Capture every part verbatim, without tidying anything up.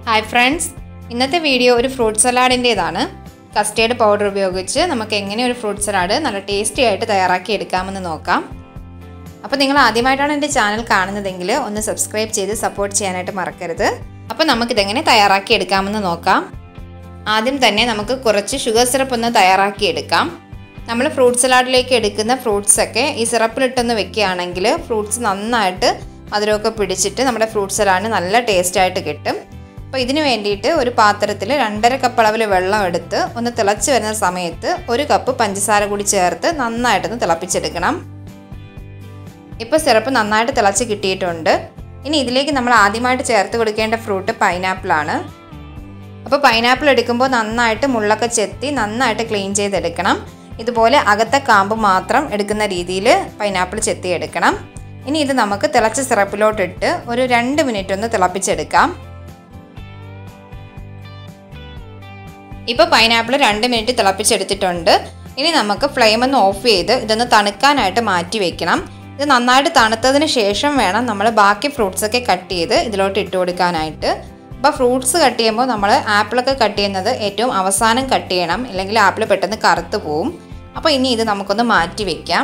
Hi friends, ഇന്നത്തെ video ഒരു fruit സലാഡിന്റേതാണ്. കസ്റ്റേർഡ് പൗഡർ ഉപയോഗിച്ച് നമുക്ക് എങ്ങനെ ഒരു ഫ്രൂട്ട് സലാഡ് നല്ല ടേസ്റ്റി ആയിട്ട് തയ്യാറാക്കി എടുക്കാമെന്ന് നോക്കാം. അപ്പോൾ നിങ്ങൾ ആദ്യമായിട്ടാണ് എൻ്റെ ചാനൽ കാണുന്നതെങ്കിൽ ഒന്ന് സബ്സ്ക്രൈബ് ചെയ്ത് സപ്പോർട്ട് ചെയ്യാനായിട്ട് മറക്കരുത്. അപ്പോൾ നമുക്ക് ഇതെങ്ങനെ തയ്യാറാക്കി എടുക്കാമെന്ന് നോക്കാം. ആദ്യം തന്നെ നമുക്ക് കുറച്ച് ഷുഗർ സിറപ്പ് ഒന്ന് തയ്യാറാക്കി എടുക്കാം. നമ്മൾ ഫ്രൂട്ട് സലാഡിലേക്ക് എടുക്കുന്ന ഫ്രൂട്ട്സ് ഒക്കെ ഈ സിറപ്പിലിട്ടൊന്ന് വെക്കുകയാണെങ്കിൽ ഫ്രൂട്ട്സ് നന്നായിട്ട് മധുരമൊക്കെ പിടിച്ചിട്ട് നമ്മുടെ ഫ്രൂട്ട് സലാഡിന് നല്ല ടേസ്റ്റ് ആയിട്ട് കിട്ടും. അപ്പോൾ ഇതിനു വേണ്ടിയിട്ട് ഒരു പാത്രത്തിൽ രണ്ടര കപ്പ് അളവിൽ വെള്ളം എടുത്ത് ഒന്ന് തിളച്ച് വരുന്ന സമയത്ത് ഒരു കപ്പ് പഞ്ചസാര കൂടി ചേർത്ത് നന്നായിട്ടൊന്ന് തിളപ്പിച്ചെടുക്കണം. ഇപ്പോൾ സിറപ്പ് നന്നായിട്ട് തിളച്ച് കിട്ടിയിട്ടുണ്ട്. ഇനി ഇതിലേക്ക് നമ്മൾ ആദ്യമായിട്ട് ചേർത്ത് കൊടുക്കേണ്ട ഫ്രൂട്ട് പൈനാപ്പിളാണ്. അപ്പോൾ പൈനാപ്പിൾ എടുക്കുമ്പോൾ നന്നായിട്ട് മുള്ളൊക്കെ ചെത്തി നന്നായിട്ട് ക്ലീൻ ചെയ്തെടുക്കണം. ഇതുപോലെ അകത്തെ കാമ്പ് മാത്രം എടുക്കുന്ന രീതിയിൽ പൈനാപ്പിൾ ചെത്തി എടുക്കണം. ഇനി ഇത് നമുക്ക് തിളച്ച സിറപ്പിലോട്ടിട്ട് ഒരു രണ്ട് മിനിറ്റ് ഒന്ന് തിളപ്പിച്ചെടുക്കാം. ഇപ്പോൾ പൈനാപ്പിൾ രണ്ട് മിനിറ്റ് തിളപ്പിച്ചെടുത്തിട്ടുണ്ട്. ഇനി നമുക്ക് ഫ്ലെയിം ഒന്ന് ഓഫ് ചെയ്ത് ഇതൊന്ന് തണുക്കാനായിട്ട് മാറ്റി വെക്കണം. ഇത് നന്നായിട്ട് തണുത്തതിന് ശേഷം വേണം നമ്മൾ ബാക്കി ഫ്രൂട്ട്സൊക്കെ കട്ട് ചെയ്ത് ഇതിലോട്ട് ഇട്ട് കൊടുക്കാനായിട്ട്. അപ്പോൾ ഫ്രൂട്ട്സ് കട്ട് ചെയ്യുമ്പോൾ നമ്മൾ ആപ്പിളൊക്കെ കട്ട് ചെയ്യുന്നത് ഏറ്റവും അവസാനം കട്ട് ചെയ്യണം, അല്ലെങ്കിൽ ആപ്പിൾ പെട്ടെന്ന് കറുത്ത് പോവും. അപ്പോൾ ഇനി ഇത് നമുക്കൊന്ന് മാറ്റി വെക്കാം.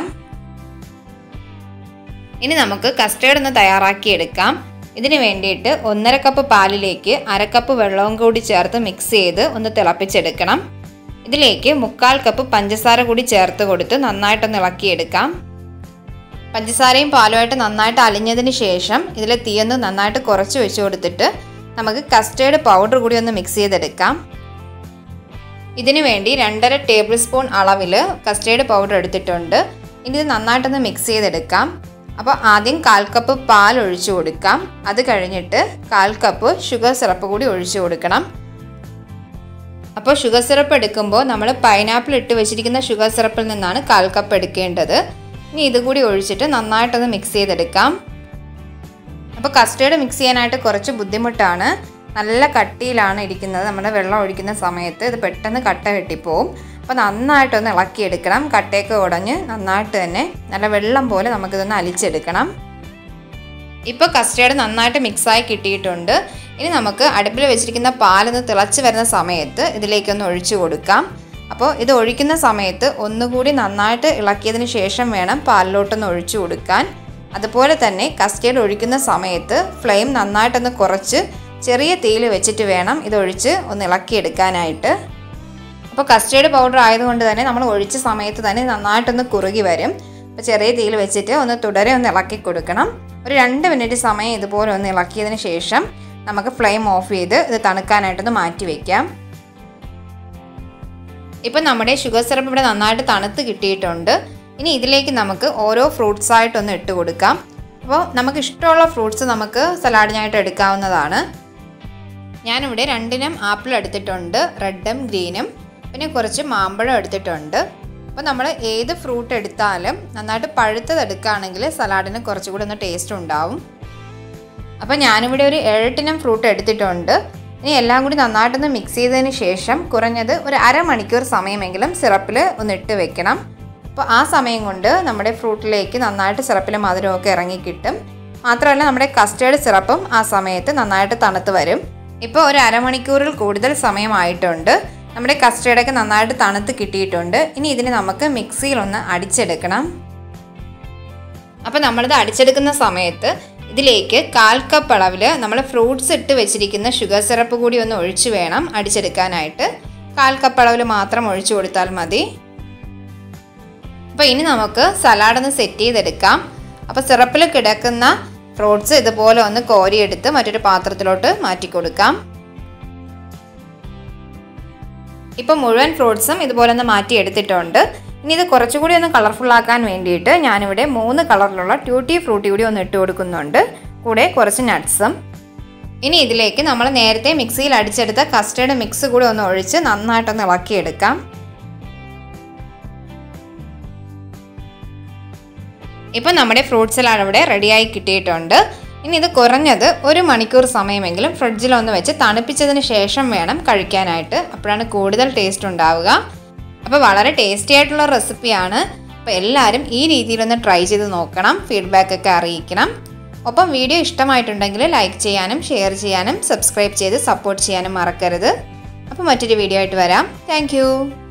ഇനി നമുക്ക് കസ്റ്റേർഡ് ഒന്ന് തയ്യാറാക്കിയെടുക്കാം. ഇതിന് വേണ്ടിയിട്ട് ഒന്നര കപ്പ് പാലിലേക്ക് അരക്കപ്പ് വെള്ളവും കൂടി ചേർത്ത് മിക്സ് ചെയ്ത് ഒന്ന് തിളപ്പിച്ചെടുക്കണം. ഇതിലേക്ക് മുക്കാൽ കപ്പ് പഞ്ചസാര കൂടി ചേർത്ത് കൊടുത്ത് നന്നായിട്ടൊന്ന് ഇളക്കിയെടുക്കാം. പഞ്ചസാരയും പാലുമായിട്ട് നന്നായിട്ട് അലിഞ്ഞതിന് ശേഷം ഇതിൽ തീയൊന്ന് നന്നായിട്ട് കുറച്ച് വെച്ച് കൊടുത്തിട്ട് നമുക്ക് കസ്റ്റേർഡ് പൗഡർ കൂടി ഒന്ന് മിക്സ് ചെയ്തെടുക്കാം. ഇതിനു വേണ്ടി രണ്ടര ടേബിൾ സ്പൂൺ അളവിൽ കസ്റ്റേർഡ് പൗഡർ എടുത്തിട്ടുണ്ട്. ഇനി ഇത് നന്നായിട്ടൊന്ന് മിക്സ് ചെയ്തെടുക്കാം. അപ്പോൾ ആദ്യം കാൽ കപ്പ് പാൽ ഒഴിച്ചു കൊടുക്കാം. അത് കഴിഞ്ഞിട്ട് കാൽ കപ്പ് ഷുഗർ സിറപ്പ് കൂടി ഒഴിച്ചു കൊടുക്കണം. അപ്പോൾ ഷുഗർ സിറപ്പ് എടുക്കുമ്പോൾ നമ്മൾ പൈനാപ്പിൾ ഇട്ട് വെച്ചിരിക്കുന്ന ഷുഗർ സിറപ്പിൽ നിന്നാണ് കാൽ കപ്പ് എടുക്കേണ്ടത്. ഇനി ഇതുകൂടി ഒഴിച്ചിട്ട് നന്നായിട്ടൊന്ന് മിക്സ് ചെയ്തെടുക്കാം. അപ്പോൾ കസ്റ്റേർഡ് മിക്സ് ചെയ്യാനായിട്ട് കുറച്ച് ബുദ്ധിമുട്ടാണ്. നല്ല കട്ടിയിലാണ് ഇരിക്കുന്നത്. നമ്മുടെ വെള്ളം ഒഴിക്കുന്ന സമയത്ത് ഇത് പെട്ടെന്ന് കട്ട കെട്ടിപ്പോവും. അപ്പോൾ നന്നായിട്ടൊന്ന് ഇളക്കിയെടുക്കണം. കട്ടയൊക്കെ ഉടഞ്ഞ് നന്നായിട്ട് തന്നെ നല്ല വെള്ളം പോലെ നമുക്കിതൊന്ന് അലിച്ചെടുക്കണം. ഇപ്പോൾ കസ്റ്റേർഡ് നന്നായിട്ട് മിക്സായി കിട്ടിയിട്ടുണ്ട്. ഇനി നമുക്ക് അടുപ്പിൽ വെച്ചിരിക്കുന്ന പാലൊന്ന് തിളച്ച് വരുന്ന സമയത്ത് ഇതിലേക്കൊന്ന് ഒഴിച്ചു കൊടുക്കാം. അപ്പോൾ ഇത് ഒഴിക്കുന്ന സമയത്ത് ഒന്നുകൂടി നന്നായിട്ട് ഇളക്കിയതിന് ശേഷം വേണം പാലിലോട്ടൊന്ന് ഒഴിച്ചു കൊടുക്കാൻ. അതുപോലെ തന്നെ കസ്റ്റേർഡ് ഒഴിക്കുന്ന സമയത്ത് ഫ്ലെയിം നന്നായിട്ടൊന്ന് കുറച്ച് ചെറിയ തീയിൽ വെച്ചിട്ട് വേണം ഇതൊഴിച്ച് ഒന്ന് ഇളക്കിയെടുക്കാനായിട്ട്. അപ്പോൾ കസ്റ്റേർഡ് പൗഡർ ആയതുകൊണ്ട് തന്നെ നമ്മൾ ഒഴിച്ച സമയത്ത് തന്നെ നന്നായിട്ടൊന്ന് കുറുകി വരും. അപ്പോൾ ചെറിയ തീയിൽ വെച്ചിട്ട് ഒന്ന് തുടരെ ഒന്ന് ഇളക്കി കൊടുക്കണം. ഒരു രണ്ട് മിനിറ്റ് സമയം ഇതുപോലെ ഒന്ന് ഇളക്കിയതിന് ശേഷം നമുക്ക് ഫ്ലെയിം ഓഫ് ചെയ്ത് ഇത് തണുക്കാനായിട്ടൊന്ന് മാറ്റി വയ്ക്കാം. ഇപ്പം നമ്മുടെ ഷുഗർ സിറപ്പ് ഇവിടെ നന്നായിട്ട് തണുത്ത് കിട്ടിയിട്ടുണ്ട്. ഇനി ഇതിലേക്ക് നമുക്ക് ഓരോ ഫ്രൂട്ട്സായിട്ടൊന്ന് ഇട്ട് കൊടുക്കാം. അപ്പോൾ നമുക്ക് ഇഷ്ടമുള്ള ഫ്രൂട്ട്സ് നമുക്ക് സലാഡിനായിട്ട് എടുക്കാവുന്നതാണ്. ഞാനിവിടെ രണ്ടിനം ആപ്പിൾ എടുത്തിട്ടുണ്ട്, റെഡും ഗ്രീനും. പിന്നെ കുറച്ച് മാമ്പഴം എടുത്തിട്ടുണ്ട്. അപ്പോൾ നമ്മൾ ഏത് ഫ്രൂട്ട് എടുത്താലും നന്നായിട്ട് പഴുത്തത് എടുക്കുകയാണെങ്കിൽ സലാഡിന് കുറച്ചുകൂടി ഒന്ന് ടേസ്റ്റ് ഉണ്ടാവും. അപ്പോൾ ഞാനിവിടെ ഒരു ഏഴെട്ടിനം ഫ്രൂട്ട് എടുത്തിട്ടുണ്ട്. ഇനി എല്ലാം കൂടി നന്നായിട്ടൊന്ന് മിക്സ് ചെയ്തതിന് ശേഷം കുറഞ്ഞത് ഒരു അരമണിക്കൂർ സമയമെങ്കിലും സിറപ്പിൽ ഒന്ന് ഇട്ട് വെക്കണം. അപ്പോൾ ആ സമയം കൊണ്ട് നമ്മുടെ ഫ്രൂട്ടിലേക്ക് നന്നായിട്ട് സിറപ്പിൽ മധുരമൊക്കെ ഇറങ്ങിക്കിട്ടും. മാത്രമല്ല നമ്മുടെ കസ്റ്റേർഡ് സിറപ്പും ആ സമയത്ത് നന്നായിട്ട് തണുത്ത് വരും. ഇപ്പോൾ ഒരു അരമണിക്കൂറിൽ കൂടുതൽ സമയമായിട്ടുണ്ട്. നമ്മുടെ കസ്റ്റേർഡൊക്കെ നന്നായിട്ട് തണുത്ത് കിട്ടിയിട്ടുണ്ട്. ഇനി ഇതിന് നമുക്ക് മിക്സിയിലൊന്ന് അടിച്ചെടുക്കണം. അപ്പോൾ നമ്മളിത് അടിച്ചെടുക്കുന്ന സമയത്ത് ഇതിലേക്ക് കാൽ കപ്പ് അളവിൽ നമ്മൾ ഫ്രൂട്ട്സ് ഇട്ട് വെച്ചിരിക്കുന്ന ഷുഗർ സിറപ്പ് കൂടി ഒന്ന് ഒഴിച്ച് വേണം അടിച്ചെടുക്കാനായിട്ട്. കാൽ കപ്പ് അളവിൽ മാത്രം ഒഴിച്ചു കൊടുത്താൽ മതി. അപ്പോൾ ഇനി നമുക്ക് സലാഡൊന്ന് സെറ്റ് ചെയ്തെടുക്കാം. അപ്പോൾ സിറപ്പിൽ കിടക്കുന്ന ഫ്രൂട്ട്സ് ഇതുപോലെ ഒന്ന് കോരിയെടുത്ത് മറ്റൊരു പാത്രത്തിലോട്ട് മാറ്റി കൊടുക്കാം. ഇപ്പോൾ മുഴുവൻ ഫ്രൂട്ട്സും ഇതുപോലെ ഒന്ന് മാറ്റി എടുത്തിട്ടുണ്ട്. ഇനി ഇത് കുറച്ചുകൂടി ഒന്ന് കളർഫുള്ളാക്കാൻ വേണ്ടിയിട്ട് ഞാനിവിടെ മൂന്ന് കളറിലുള്ള ട്യൂട്ടി ഫ്രൂട്ടി കൂടി ഒന്ന് ഇട്ട് കൊടുക്കുന്നുണ്ട്, കൂടെ കുറച്ച് നട്ട്സും. ഇനി ഇതിലേക്ക് നമ്മൾ നേരത്തെ മിക്സിയിൽ അടിച്ചെടുത്ത കസ്റ്റേർഡ് മിക്സ് കൂടി ഒന്ന് ഒഴിച്ച് നന്നായിട്ടൊന്ന് ഇളക്കിയെടുക്കാം. ഇപ്പോൾ നമ്മുടെ ഫ്രൂട്ട് സലാഡ് ഇവിടെ റെഡിയായി കിട്ടിയിട്ടുണ്ട്. ഇനി ഇത് കുറഞ്ഞത് ഒരു മണിക്കൂർ സമയമെങ്കിലും ഫ്രിഡ്ജിലൊന്ന് വെച്ച് തണുപ്പിച്ചതിന് ശേഷം വേണം കഴിക്കാനായിട്ട്. അപ്പോഴാണ് കൂടുതൽ ടേസ്റ്റ് ഉണ്ടാവുക. അപ്പോൾ വളരെ ടേസ്റ്റി ആയിട്ടുള്ള റെസിപ്പിയാണ്. അപ്പോൾ എല്ലാവരും ഈ രീതിയിലൊന്ന് ട്രൈ ചെയ്ത് നോക്കണം. ഫീഡ്ബാക്കൊക്കെ അറിയിക്കണം. ഒപ്പം വീഡിയോ ഇഷ്ടമായിട്ടുണ്ടെങ്കിൽ ലൈക്ക് ചെയ്യാനും ഷെയർ ചെയ്യാനും സബ്സ്ക്രൈബ് ചെയ്ത് സപ്പോർട്ട് ചെയ്യാനും മറക്കരുത്. അപ്പോൾ മറ്റൊരു വീഡിയോ ആയിട്ട് വരാം. താങ്ക്